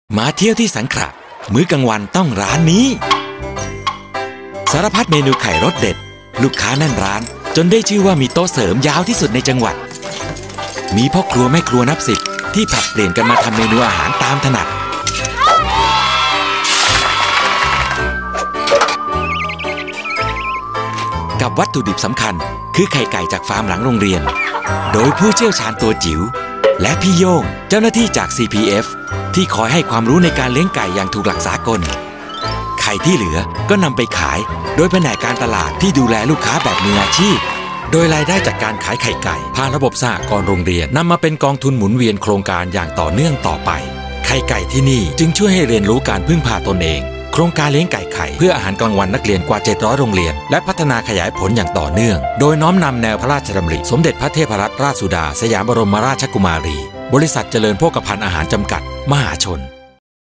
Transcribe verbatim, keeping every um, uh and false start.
มาเที่ยวที่สังขละมื้อกลางวันต้องร้านนี้สารพัดเมนูไข่รสเด็ดลูกค้าแน่นร้านจนได้ชื่อว่ามีโต๊ะเสริมยาวที่สุดในจังหวัดมีพ่อครัวแม่ครัวนับสิบที่ผลัดเปลี่ยนกันมาทำเมนูอาหารตามถนัดกับวัตถุดิบสำคัญคือไข่ไก่จากฟาร์มหลังโรงเรียนโดยผู้เชี่ยวชาญตัวจิ๋วและพี่โย่งเจ้าหน้าที่จาก ซี พี เอฟ ที่คอยให้ความรู้ในการเลี้ยงไก่อย่างถูกหลักสากลไข่ที่เหลือก็นำไปขายโดยแผนกการตลาดที่ดูแลลูกค้าแบบมืออาชีพโดยรายได้จากการขายไข่ไก่ผ่านระบบสหกรณ์โรงเรียนนำมาเป็นกองทุนหมุนเวียนโครงการอย่างต่อเนื่องต่อไปไข่ไก่ที่นี่จึงช่วยให้เรียนรู้การพึ่งพาตนเองโครงการเลี้ยงไก่ไข่เพื่ออาหารกลางวันนักเรียนกว่าเจ็ดร้อยโรงเรียนและพัฒนาขยายผลอย่างต่อเนื่องโดยน้อมนำแนวพระราชดำริสมเด็จพระเทพรัตนราชสุดาสยามบรมราชกุมารีบริษัทเจริญโภคภัณฑ์อาหารจำกัดมหาชน